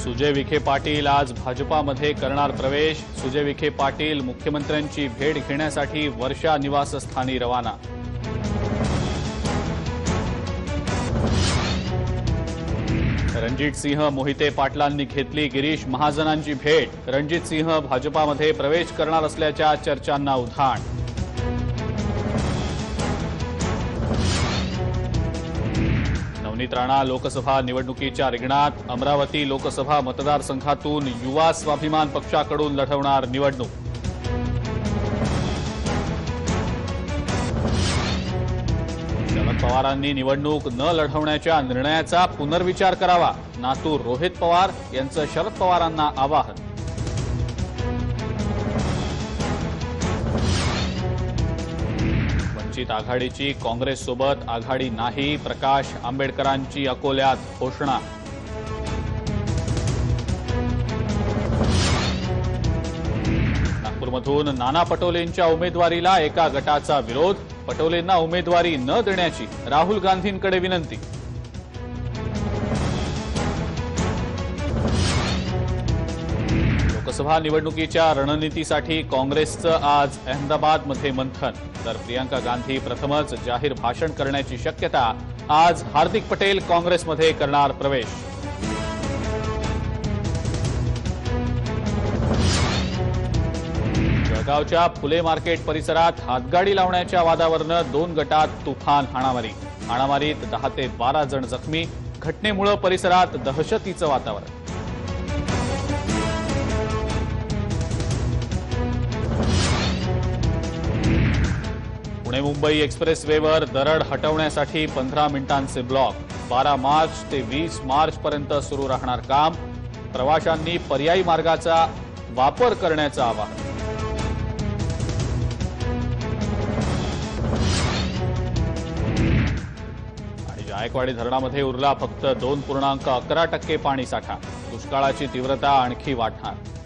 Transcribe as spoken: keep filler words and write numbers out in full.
सुजय विखे पाटील आज भाजपामध्ये करणार प्रवेश। सुजय विखे पाटील मुख्यमंत्र्यांची भेट घेण्यासाठी वर्षा निवासस्थानी रवाना। रणजित सिंह मोहिते पाटलांनी घेतली गिरीश महाजनांची भेट। रणजित सिंह भाजपामध्ये प्रवेश करणार असल्याच्या चर्चांना उधाण। नवनीत राणा लोकसभा निवडणुकीच्या रिंगणात। अमरावती लोकसभा मतदारसंघातून युवा स्वाभिमान पक्षाकडून लढवणार निवडणूक। शरद पवारांनी निवडणूक न लढवण्याच्या निर्णयाचा पुनर्विचार करावा। नातू रोहित पवार यांचं शरद पवारांना आवाहन। वंचित आघाडीची काँग्रेससोबत आघाडी नाही। प्रकाश आंबेडकरांची अकोल्यात घोषणा। नागपूरमधून नाना पटोलेंच्या उमेदवारीला एका गटाचा विरोध। पटोलेंना उमेदवारी न देण्याची राहुल गांधींकडे विनंती। लोकसभा निवडणुकीच्या रणनीतीसाठी काँग्रेसचं आज अहमदाबादमध्ये मंथन। तर प्रियंका गांधी प्रथमच जाहीर भाषण करण्याची शक्यता। आज हार्दिक पटेल काँग्रेसमध्ये करणार प्रवेश। जळगावच्या फुले मार्केट परिसरात हातगाडी लावण्याच्या वादावरून दोन गटात तुफान हाणामारी। हाणामारीत दहा ते बारा जण जखमी। घटनेमुळे परिसरात दहशतीचं वातावरण। पुणे मुंबई एक्सप्रेसवेवर दरड हटवण्यासाठी पंधरा मिनिटांचे ब्लॉक। बारा मार्च ते वीस मार्च पर्यंत सुरू राहणार काम। प्रवाशांनी पर्यायी मार्गाचा वापर करण्याचं आवाहन। आणि जायकवाडी धरणामध्ये उरला फक्त दोन पूर्णांक अकरा टक्के पाणीसाठा। दुष्काळाची तीव्रता आणखी वाढणार।